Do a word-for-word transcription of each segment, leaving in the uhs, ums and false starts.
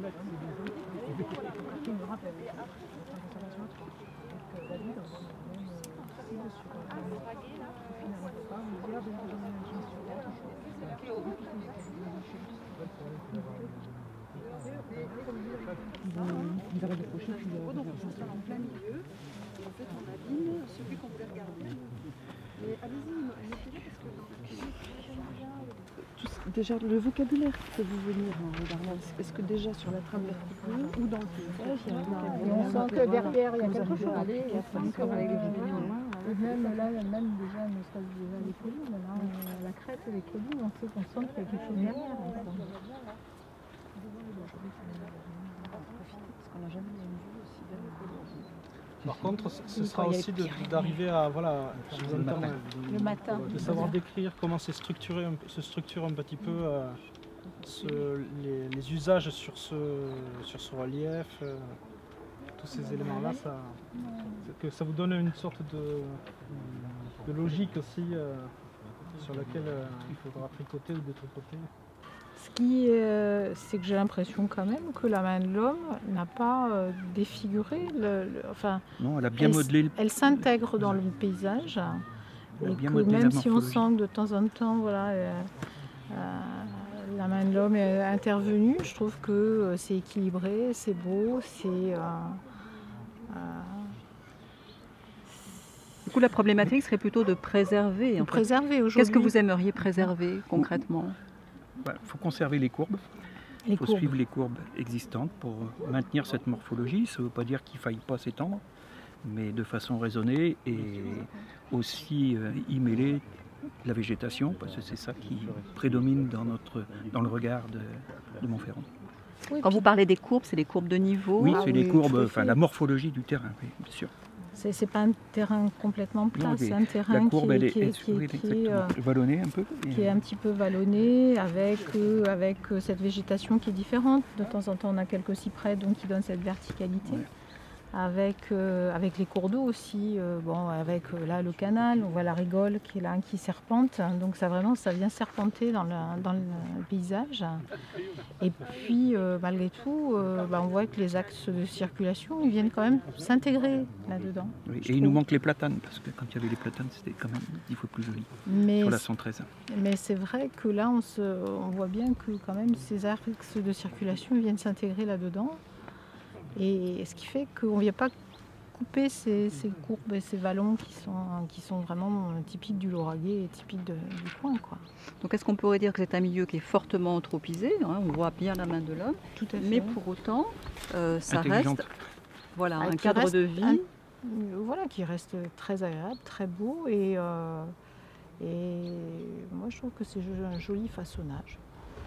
Vous avez décroché, puis donc on s'installe en plein milieu, et en fait on abîme celui qu'on voulait regarder. Mais allez-y, mettez-le parce que dans la cuisine, déjà le vocabulaire qui peut vous venir en regardant, est-ce que déjà sur la trame verticale ou dans le paysage, il y a un vocabulaire? Et on sent que derrière il y a Vous quelque arrivez chose. à aller, et après, encore avec les vidéos loin. Et même là, même déjà, ne serait-ce déjà les collines, là, euh, la crête et les collines, on sait qu'on sent qu'il y a quelque chose derrière. Parce qu'on n'a jamais vu aussi belle que Par contre, ce sera aussi d'arriver à, voilà, Le matin. de savoir décrire comment c'est structuré, se structure un petit peu euh, ce, les, les usages sur ce, sur ce relief, euh, tous ces éléments-là, ça, que ça vous donne une sorte de, de logique aussi euh, sur laquelle euh, il faudra tricoter ou détricoter. Ce qui, euh, c'est que j'ai l'impression quand même que la main de l'homme n'a pas euh, défiguré, le, le, enfin, non, elle a bien elle, modelé le... elle s'intègre dans le paysage, Elle a et bien que modelé même la si on morphologie. sent que de temps en temps, voilà, euh, euh, la main de l'homme est intervenue, je trouve que euh, c'est équilibré, c'est beau, c'est... Euh, euh, Du coup, la problématique serait plutôt de préserver. En fait. préserver aujourd'hui. Qu'est-ce que vous aimeriez préserver concrètement? Il bah, faut conserver les courbes. Il faut courbes. suivre les courbes existantes pour maintenir cette morphologie. Ça ne veut pas dire qu'il ne faille pas s'étendre, mais de façon raisonnée et aussi euh, y mêler la végétation, parce que c'est ça qui prédomine dans, notre, dans le regard de, de Montferrand. Oui, Quand puis- vous parlez des courbes, c'est les courbes de niveau? Oui, Ah c'est oui, les courbes, tout à enfin fait. la morphologie du terrain, oui, bien sûr. C'est c'est pas un terrain complètement plat, Non, c'est mais un terrain la courbe, qui, elle est, est, qui, est, est- qui, est, oui, qui est, euh, exactement, vallonnée un peu. et- qui est un petit peu vallonné, avec, euh, avec euh, cette végétation qui est différente. De temps en temps, on a quelques cyprès donc, qui donnent cette verticalité. Ouais. Avec, euh, avec les cours d'eau aussi, euh, bon, avec euh, là le canal, on voit la rigole qui est là, qui serpente. Donc ça vraiment, ça vient serpenter dans le, dans le paysage. Et puis euh, malgré tout, euh, bah, on voit que les axes de circulation, ils viennent quand même s'intégrer là-dedans. Oui, je et il nous trouve. manque les platanes, parce que quand il y avait les platanes, c'était quand même dix fois plus joli. Mais Sur la cent treize. Mais c'est vrai que là, on, se, on voit bien que quand même ces axes de circulation viennent s'intégrer là-dedans. Et ce qui fait qu'on ne vient pas couper ces, ces courbes et ces vallons qui sont, qui sont vraiment typiques du Lauragais et typiques de- du coin, quoi. Donc est-ce qu'on pourrait dire que c'est un milieu qui est fortement anthropisé, hein, on voit bien la main de l'homme, Tout à fait. mais pour autant, euh, ça Intelligente. reste voilà, Ah, un qui cadre reste de vie. un- Euh, Voilà, qui reste très agréable, très beau. Et, euh, et moi, je trouve que c'est jo- un joli façonnage.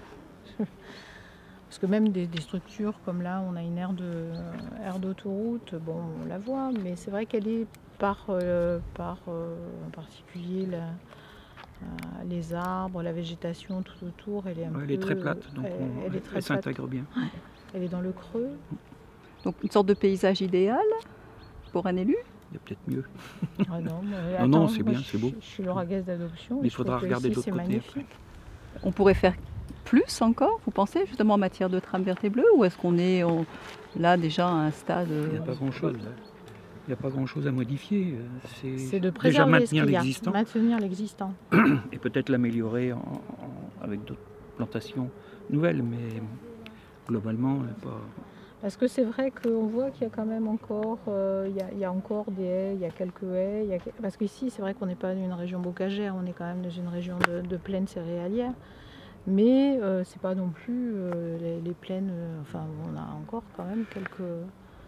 Parce que même des, des structures comme là, on a une aire de aire d'autoroute, bon, on la voit, mais c'est vrai qu'elle est par, euh, par euh, en particulier la- euh, les arbres, la végétation tout autour, elle est un Ouais, peu... elle est très plate, donc elle, on- elle est très elle plate. s'intègre bien. Elle est dans le creux. Donc une sorte de paysage idéal pour un élu. Il y a peut-être mieux. Ah non, mais Non, non, attends, c'est moi, bien, je- c'est beau. Je suis lauragaise d'adoption. Mais et il je faudra trouve que regarder ici, de l'autre c'est côté magnifique. On pourrait faire plus encore, vous pensez, justement en matière de trame verte et bleue, ou est-ce qu'on est on- là déjà à un stade Il n'y a euh, pas grand-chose. Il n'y a pas grand-chose à modifier. C'est C'est de déjà préserver ce maintenir qu'il y a, l'existant maintenir l'existant. et peut-être l'améliorer en- en- avec d'autres plantations nouvelles, mais globalement, euh, pas... Parce que c'est vrai qu'on voit qu'il y a quand même encore, euh, il y a, il y a encore des haies, il y a quelques haies. il y a que- Parce qu'ici, c'est vrai qu'on n'est pas dans une région bocagère, on est quand même dans une région de, de plaine céréalière. Mais euh, c'est pas non plus euh, les, les plaines. euh, enfin, on a encore quand même quelques euh,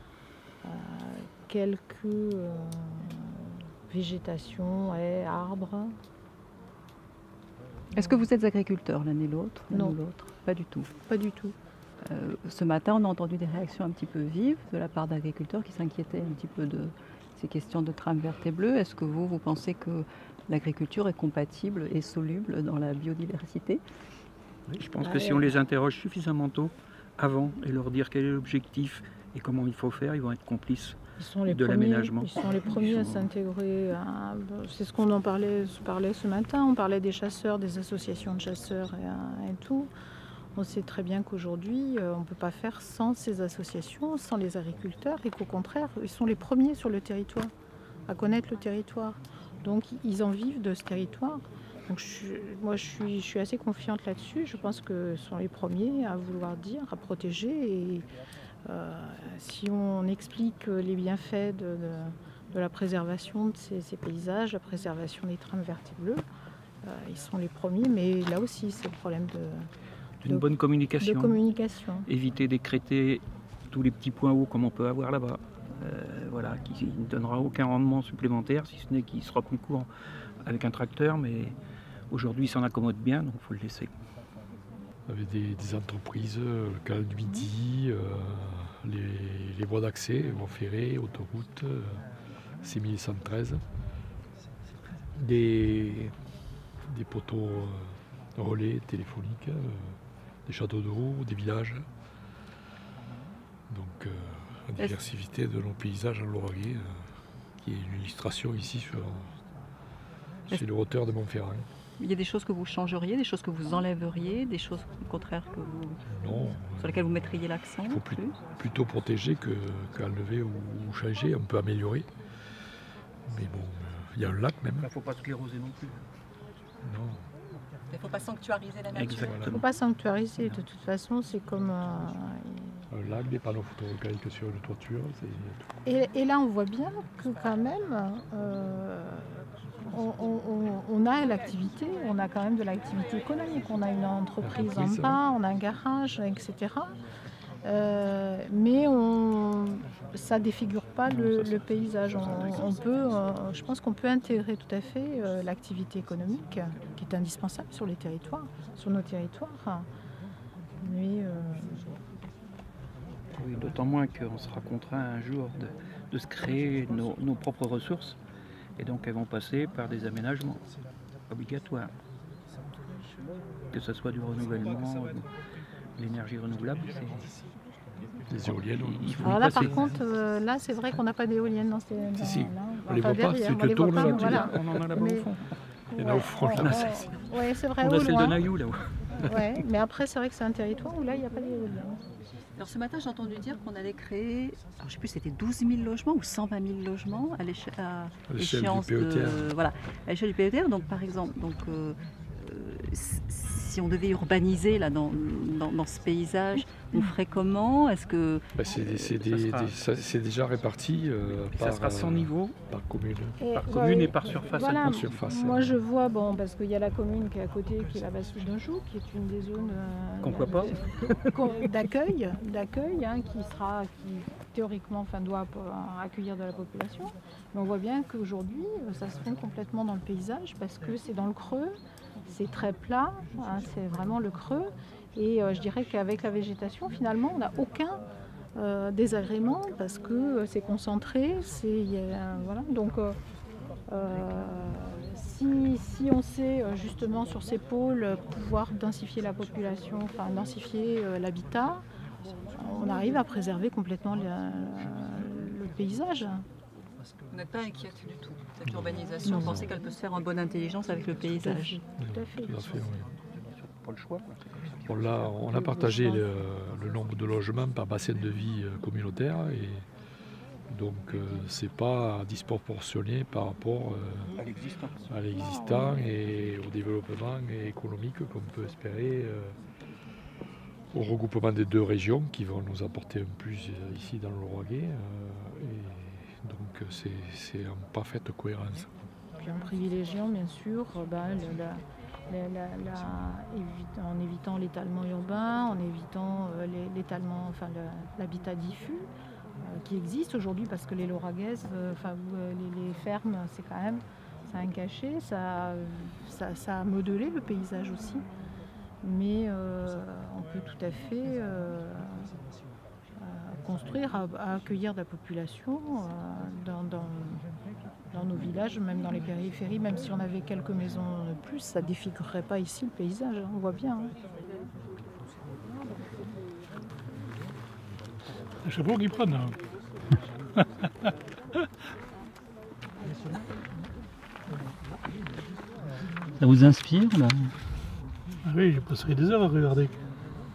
quelques euh, végétations, haies, arbres. Est-ce que vous êtes agriculteur l'un et l'autre l'un Non. ou l'autre Pas du tout. Pas du tout. Euh, ce matin, on a entendu des réactions un petit peu vives de la part d'agriculteurs qui s'inquiétaient un petit peu de ces questions de trame verte et bleue. Est-ce que vous, vous pensez que l'agriculture est compatible et soluble dans la biodiversité? Je pense Ah que si ouais. on les interroge suffisamment tôt, avant, et leur dire quel est l'objectif et comment il faut faire, ils vont être complices. Ils sont les de premiers, l'aménagement. ils sont les premiers à sont- s'intégrer. à- C'est ce qu'on en parlait, se parlait ce matin. On parlait des chasseurs, des associations de chasseurs et, et tout. On sait très bien qu'aujourd'hui, euh, on ne peut pas faire sans ces associations, sans les agriculteurs, et qu'au contraire, ils sont les premiers sur le territoire, à connaître le territoire. Donc ils en vivent de ce territoire. Donc je, moi je suis, je suis assez confiante là-dessus. Je pense que ce sont les premiers à vouloir dire, à protéger. Et euh, si on explique les bienfaits de, de, de la préservation de ces, ces paysages, la préservation des trames vertes et bleues, euh, ils sont les premiers. Mais là aussi, c'est le problème de... Une bonne communication. De communication. Éviter d'écrêter tous les petits points hauts comme on peut avoir là-bas. Euh, voilà, qui ne donnera aucun rendement supplémentaire, si ce n'est qu'il sera plus court avec un tracteur, mais aujourd'hui il s'en accommode bien, donc il faut le laisser. Avec des, des entreprises, le canal du Midi, euh, les, les voies d'accès, voies ferrées, autoroutes, euh, six mille cent treize, des, des poteaux euh, relais téléphoniques, euh, des châteaux d'eau, des villages. Donc euh, la diversité de nos paysages en Lauragais, euh, qui est une illustration ici sur, sur les hauteurs de Montferrand. Il y a des choses que vous changeriez, des choses que vous enlèveriez, des choses au contraire que vous, non, sur lesquelles vous mettriez l'accent? Il faut plus, plutôt protéger que, qu'enlever ou, ou changer, on peut améliorer. Mais bon, il euh, y a un lac même. Il ne faut pas scléroser non plus. Non. Il ne faut pas sanctuariser la nature. Exactement. Il ne faut pas sanctuariser, de toute façon, c'est comme... Euh, un lac, des panneaux photovoltaïques sur une toiture. Et, et là, on voit bien que quand même, euh, on, on, on a l'activité, on a quand même de l'activité économique. On a une entreprise en bas, on a un garage, et cetera. Euh, mais on, ça ne défigure pas le, le paysage. On, on peut, euh, je pense qu'on peut intégrer tout à fait euh, l'activité économique qui est indispensable sur les territoires, sur nos territoires. Mais, euh, oui, d'autant moins qu'on sera contraint un jour de, de se créer nos, nos propres ressources. Et donc elles vont passer par des aménagements obligatoires. Que ce soit du renouvellement, l'énergie renouvelable, c'est... Les éoliennes. Il faut alors là, passer. par contre, euh, là, c'est vrai qu'on n'a pas d'éoliennes dans ces... Si, si. Là, On les voit pas, derrière, si on tu les voit tournes pas, là, tu voilà. On en a là-bas Mais- au fond. Il y en a au front, là. On a, Oui, c'est vrai, on au a celle de loin. Naïou là-haut. Ouais, mais après, c'est vrai que c'est un territoire où là, il n'y a pas d'éoliennes. Alors ce matin, j'ai entendu dire qu'on allait créer, alors, je ne sais plus, c'était douze mille logements ou cent vingt mille logements à l'éche- à l'échelle du échéance P E T R. de, voilà, à l'échelle du P E T R. Donc par exemple, donc, euh, euh, si on devait urbaniser là, dans, dans, dans ce paysage, on ferait comment? Est-ce que Bah, c'est, c'est, ça des- sera- des- ça- c'est déjà réparti euh, Ça par, sera sans euh, niveau, par commune. par commune et par surface. Voilà, par surface. moi je vois, bon, parce qu'il y a la commune qui est à côté, qui est la basse d'Anjou, qui est une des zones euh, Qu'on voit pas. qu'on- d'accueil, d'accueil hein, qui sera, qui théoriquement enfin, doit euh, accueillir de la population. Mais on voit bien qu'aujourd'hui, euh, ça se fond complètement dans le paysage parce que c'est dans le creux, c'est très plat, hein, c'est vraiment le creux. Et euh, je dirais qu'avec la végétation, finalement, on n'a aucun euh, désagrément parce que euh, c'est concentré, c'est, il y a, voilà. Donc, euh, euh, si, si on sait euh, justement sur ces pôles euh, pouvoir densifier la population, enfin densifier euh, l'habitat, on arrive à préserver complètement le, le paysage. vous n'êtes pas inquiète du tout? Cette urbanisation, Non. vous pensez qu'elle peut se faire en bonne intelligence avec le paysage? Tout à fait. Tout à fait, oui. Pas le choix. quoi. On, l'a- on a partagé le, le nombre de logements par bassin de vie euh, communautaire et donc euh, c'est pas disproportionné par rapport euh, À l'existant. à l'existant et au développement économique qu'on peut espérer euh, au regroupement des deux régions qui vont nous apporter un plus euh, ici dans le Lauragais. euh, et donc c'est, c'est en parfaite cohérence. Puis en privilégiant bien sûr euh, ben, le- la- la- la- la- évite- en évitant l'étalement urbain, en évitant euh, l'é- l'étalement, enfin le- l'habitat diffus euh, qui existe aujourd'hui parce que les Lauragaises, euh, enfin ou, euh, les, les fermes, c'est quand même ça a un cachet, ça, ça, ça a modelé le paysage aussi. Mais euh, on peut tout à fait euh, euh, construire, à, à accueillir de la population euh, dans, dans, dans nos villages, même dans les périphéries, même si on avait quelques maisons de plus, ça ne défigurerait pas ici le paysage, hein, on voit bien. Hein. Je sais pas qui prennent. Hein. Ça vous inspire là? Ah oui, je passerai des heures à regarder.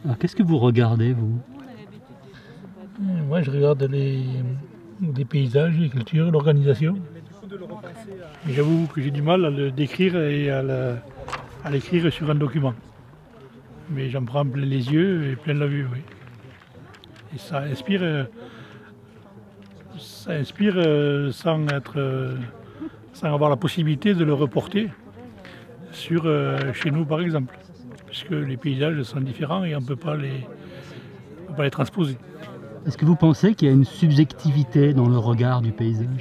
Alors qu'est-ce que vous regardez, vous? Moi, je regarde les, les paysages, les cultures, l'organisation. Et j'avoue que j'ai du mal à le décrire et à le- à l'écrire sur un document. Mais j'en prends plein les yeux et plein la vue, oui. Et ça inspire, euh, ça inspire euh, sans être, euh, sans avoir la possibilité de le reporter sur euh, chez nous, par exemple, puisque les paysages sont différents et on ne peut pas les, on peut pas les transposer. Est-ce que vous pensez qu'il y a une subjectivité dans le regard du paysage?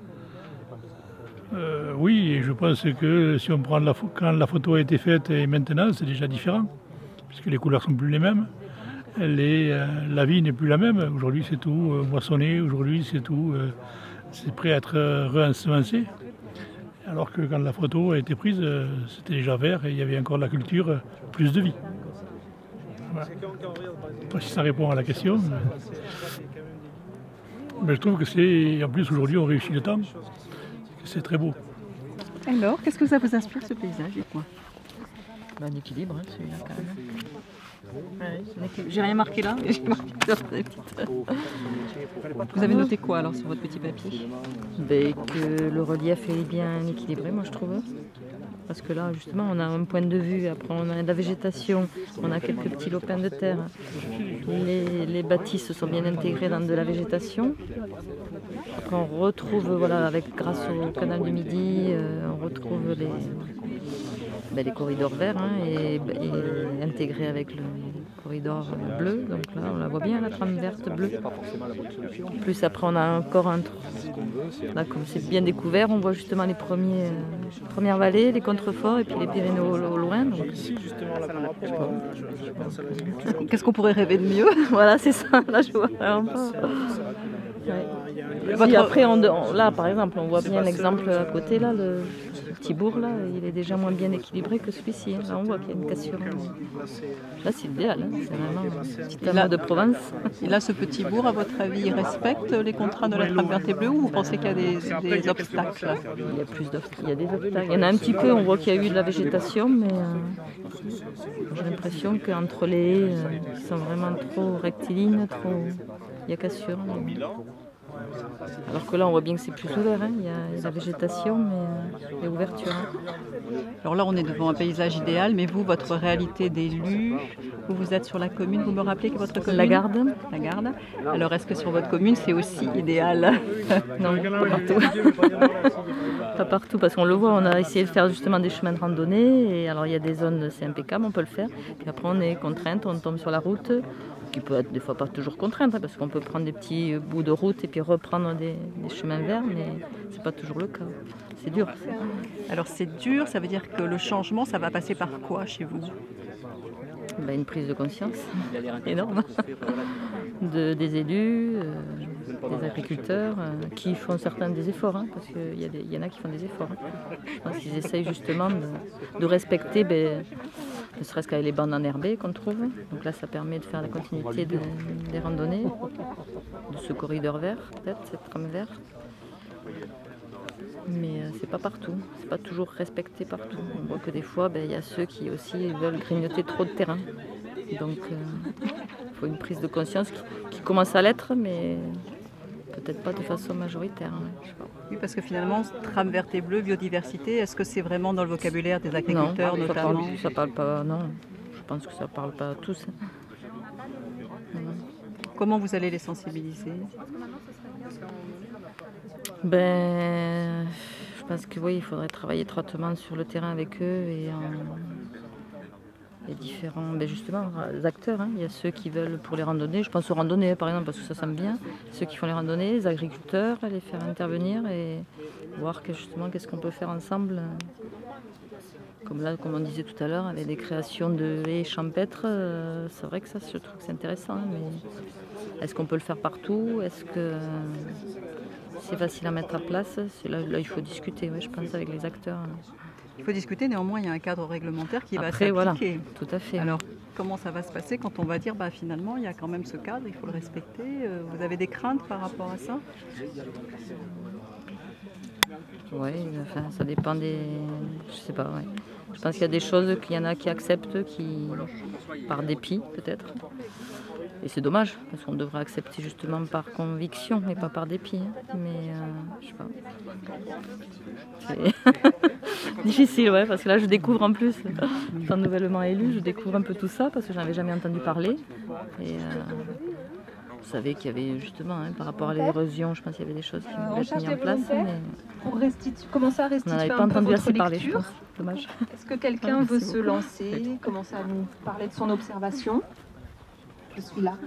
Euh, oui, et je pense que si on prend la, pho- quand la photo a été faite et maintenant, c'est déjà différent, puisque les couleurs sont plus les mêmes. Les, euh, la vie n'est plus la même. Aujourd'hui, c'est tout euh, moissonné. Aujourd'hui, c'est tout, euh, c'est prêt à être euh, réensemencé. Alors que quand la photo a été prise, euh, c'était déjà vert et il y avait encore de la culture, euh, plus de vie. Voilà. Je ne sais pas si ça répond à la question. Mais, mais je trouve que c'est, en plus aujourd'hui, on réussit le temps. C'est très beau. Alors, qu'est-ce que ça vous inspire ce paysage? Dites-moi. Un équilibre, hein, celui-là quand même. Ouais, un équilibre. J'ai rien marqué là, mais j'ai marqué sur des petites- Vous avez noté quoi alors sur votre petit papier? Ben, que le relief est bien équilibré, moi je trouve. Parce que là, justement, on a un point de vue, après on a de la végétation, on a quelques petits lopins de terre. Les, les bâtisses sont bien intégrées dans de la végétation. Après on retrouve, voilà, avec, grâce au canal du Midi, euh, on retrouve les, ben, les corridors verts hein, et, et intégrés avec le corridor bleu. Donc là, on la voit bien, la trame verte bleue. Plus après, on a encore un trou. Là, comme c'est bien découvert, on voit justement les premiers, euh, premières vallées, les contreforts et puis les Pyrénées au, au loin. Donc, Qu'est-ce qu'on pourrait rêver de mieux? voilà, c'est ça. Là, je vois vraiment pas. Ouais. Votre- Si, après, on, on- là, par exemple, on voit bien l'exemple à côté, là, le petit bourg, là, il est déjà moins bien équilibré que celui-ci. hein. Là, on voit qu'il y a une cassure. Là, c'est idéal. hein. C'est vraiment un petit amas de Provence. Et là, ce petit bourg, à votre avis, il respecte les contraintes de la trame verte et bleue ou vous pensez qu'il y a des, des obstacles là? Il y a plus d'obstacles. Il y a des obstacles. Il y en a un petit peu, on voit qu'il y a eu de la végétation, mais euh, j'ai l'impression qu'entre les haies, euh, qui sont vraiment trop rectilignes, trop... il y a cassure. Alors que là, on voit bien que c'est plus ouvert. hein. Il, y a, il y a la végétation, mais euh, il y a ouverture. hein. Alors là, on est devant un paysage idéal, mais vous, votre réalité d'élu, vous, vous êtes sur la commune, vous me rappelez que votre commune? La Garde. La Garde. Alors, est-ce que sur votre commune, c'est aussi idéal? Non, pas partout. Pas partout, parce qu'on le voit, on a essayé de faire justement des chemins de randonnée. Et alors, il y a des zones, c'est impeccable, on peut le faire. Puis après, on est contrainte, on tombe sur la route, qui peut être des fois pas toujours contrainte, hein, parce qu'on peut prendre des petits bouts de route et puis reprendre des, des chemins verts, mais c'est pas toujours le cas. C'est dur. Alors, c'est dur, ça veut dire que le changement, ça va passer par quoi chez vous? Ben, une prise de conscience énorme de, des élus, euh, des agriculteurs, euh, qui font certains des efforts, hein, parce qu'il y, y en a qui font des efforts. Hein. Je pense qu'ils essayent justement de, de respecter, ben, ne serait-ce qu'avec les bandes enherbées qu'on trouve. Donc là, ça permet de faire la continuité de, des randonnées, de ce corridor vert, peut-être, cette trame verte. Mais euh, c'est pas partout, c'est pas toujours respecté partout. On voit que des fois, ben, y a ceux qui aussi veulent grignoter trop de terrain. Donc il euh, faut une prise de conscience qui, qui commence à l'être, mais peut-être pas de façon majoritaire. Hein, je sais pas. Oui, parce que finalement, trame verte et bleue, biodiversité, est-ce que c'est vraiment dans le vocabulaire des agriculteurs non, notamment? ça parle, ça parle pas, non, je pense que ça parle pas à tous. Comment vous allez les sensibiliser? Ben, je pense que oui, il faudrait travailler étroitement sur le terrain avec eux et en, les différents, ben justement, les acteurs. Hein. Il y a ceux qui veulent pour les randonnées, je pense aux randonnées par exemple, parce que ça semble bien. Ceux qui font les randonnées, les agriculteurs, les faire intervenir et voir que, justement qu'est-ce qu'on peut faire ensemble. Comme là, comme on disait tout à l'heure, avec des créations de haies champêtres, euh, c'est vrai que ça, je trouve que c'est intéressant. Hein, mais est-ce qu'on peut le faire partout? Est-ce que c'est facile à mettre en place? Là, là, il faut discuter, ouais, je pense, avec les acteurs. Il faut discuter, néanmoins, il y a un cadre réglementaire qui Après, va s'appliquer. Voilà, tout à fait. Alors, comment ça va se passer quand on va dire, bah, finalement, il y a quand même ce cadre, il faut le respecter? Vous avez des craintes par rapport à ça? Oui, enfin, ça dépend des... Je sais pas, ouais. Je pense qu'il y a des choses qu'il y en a qui acceptent, qui par dépit peut-être. Et c'est dommage, parce qu'on devrait accepter justement par conviction et pas par dépit. Hein. Mais euh, je sais pas. C'est difficile, ouais, parce que là je découvre en plus, étant nouvellement élu, je découvre un peu tout ça parce que je n'avais jamais entendu parler. Et euh, vous savez qu'il y avait justement, hein, par rapport à l'érosion, je pense qu'il y avait des choses qui euh, pouvaient être mises en place. Mais pour restituer, commencer à restituer on n'avait un pas peu entendu votre assez parler, je lecture. pense. Dommage. Est-ce que quelqu'un Ah, veut merci se beaucoup. lancer, commencer à nous parler de son observation? Je suis là.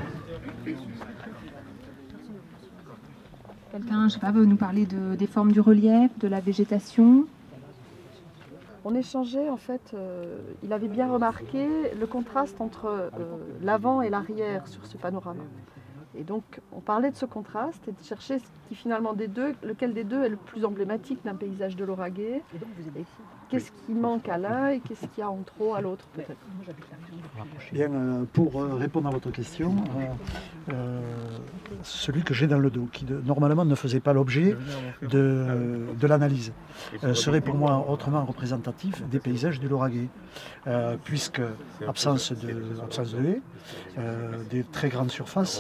Quelqu'un, je sais pas, veut nous parler de, des formes du relief, de la végétation? On échangeait en fait, euh, il avait bien remarqué le contraste entre euh, l'avant et l'arrière sur ce panorama. Et donc on parlait de ce contraste et de chercher ce qui finalement des deux, lequel des deux est le plus emblématique d'un paysage de l'Auragais. Qu'est-ce qui manque à l'un et qu'est-ce qu'il y a en trop à l'autre peut-être. Bien, euh, pour euh, répondre à votre question, euh, euh, celui que j'ai dans le dos, qui de, normalement ne faisait pas l'objet de, de l'analyse, euh, serait pour moi autrement représentatif des paysages du Lauragais, euh, puisque absence de, absence de haies, euh, des très grandes surfaces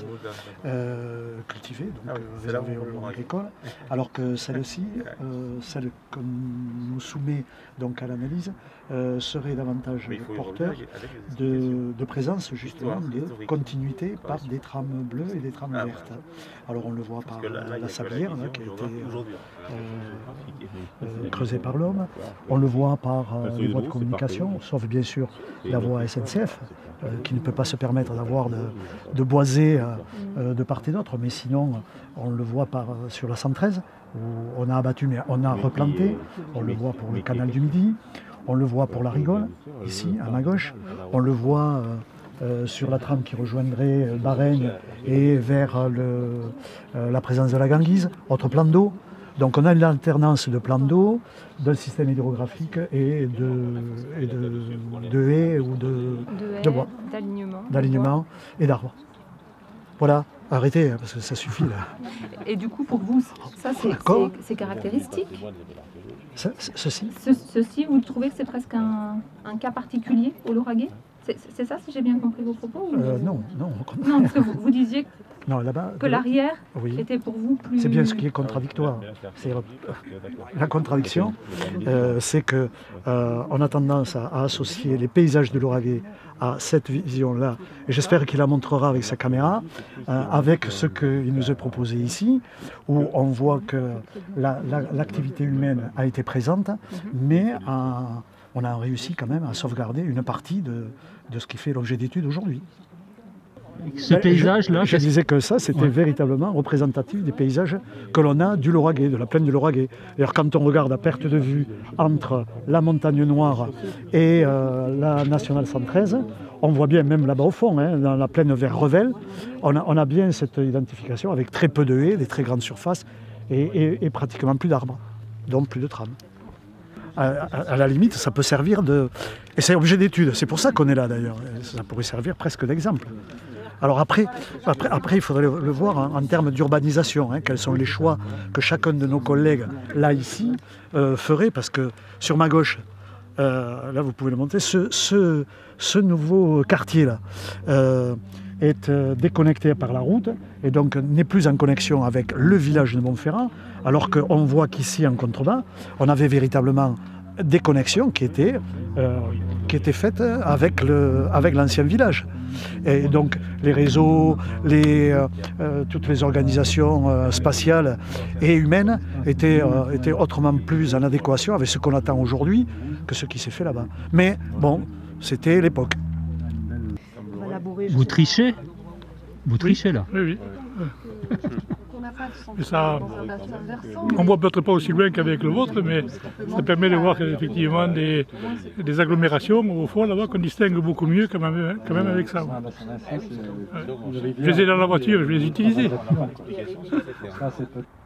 euh, cultivées, donc euh, réservées au monde agricole, alors que celle-ci, euh, celle qu'on nous soumet donc à l'analyse, euh, serait davantage porteur de, de présence justement de continuité par des trames bleues et des trames vertes. Alors on le voit par la, la sablière là, qui a été euh, euh, creusée par l'homme, on le voit par euh, les voies de communication, sauf bien sûr la voie S N C F, euh, qui ne peut pas se permettre d'avoir de, de boisés euh, de part et d'autre, mais sinon on le voit par, sur la cent treize, où on a abattu mais on a replanté, on le voit pour le canal du Midi, on le voit pour la Rigole, ici à ma gauche, on le voit euh, euh, sur la trame qui rejoindrait Bareigne et vers le, euh, la présence de la Ganguise, autre plan d'eau. Donc on a une alternance de plans d'eau, d'un système hydrographique et de, et de, de haies ou de, De, de bois, d'alignement. d'alignement et d'arbres. Voilà, arrêtez parce que ça suffit là. Et du coup, pour vous, ça c'est, D'accord. c'est, c'est caractéristique. Ce, ceci Ce, ceci, vous trouvez que c'est presque un, un cas particulier au Lauragais? c'est, c'est ça, si j'ai bien compris vos propos ou... euh, Non, non. Non, parce que vous, vous disiez Non, là-bas, que l'arrière oui. était pour vous plus... C'est bien ce qui est contradictoire. C'est, euh, la contradiction, euh, c'est qu'on euh, a tendance à, à associer les paysages de l'Auragais à cette vision-là. Et j'espère qu'il la montrera avec sa caméra, euh, avec ce qu'il nous est proposé ici, où on voit que la, la, l'activité humaine a été présente, mais à, on a réussi quand même à sauvegarder une partie de, de ce qui fait l'objet d'études aujourd'hui. Ce paysage-là, je, je disais que ça, c'était ouais. véritablement représentatif des paysages que l'on a du Lauragais, de la plaine du Lauragais. D'ailleurs, quand on regarde à perte de vue entre la Montagne Noire et euh, la Nationale cent treize, on voit bien, même là-bas au fond, hein, dans la plaine vers Revel, on a, on a bien cette identification avec très peu de haies, des très grandes surfaces et, et, et pratiquement plus d'arbres, donc plus de trames. À, à, à la limite, ça peut servir de... Et c'est objet d'étude, c'est pour ça qu'on est là d'ailleurs. Ça pourrait servir presque d'exemple. Alors après, après, après, il faudrait le, le voir en, en termes d'urbanisation, hein, quels sont les choix que chacun de nos collègues, là, ici, euh, ferait, parce que sur ma gauche, euh, là, vous pouvez le monter, ce, ce, ce nouveau quartier-là euh, est euh, déconnecté par la route, et donc n'est plus en connexion avec le village de Montferrand, alors qu'on voit qu'ici, en contrebas, on avait véritablement des connexions qui étaient, euh, qui étaient faites avec, le, avec l'ancien village. Et donc les réseaux, les, euh, euh, toutes les organisations euh, spatiales et humaines étaient, euh, étaient autrement plus en adéquation avec ce qu'on attend aujourd'hui que ce qui s'est fait là-bas. Mais bon, c'était l'époque. Vous trichez Vous trichez là. Oui, oui. Et ça, on ne voit peut-être pas aussi loin qu'avec le vôtre, mais ça permet de voir effectivement des, des agglomérations au fond là-bas qu'on distingue beaucoup mieux quand même, quand même avec ça. Ouais. Je les ai dans la voiture, je vais les utiliser.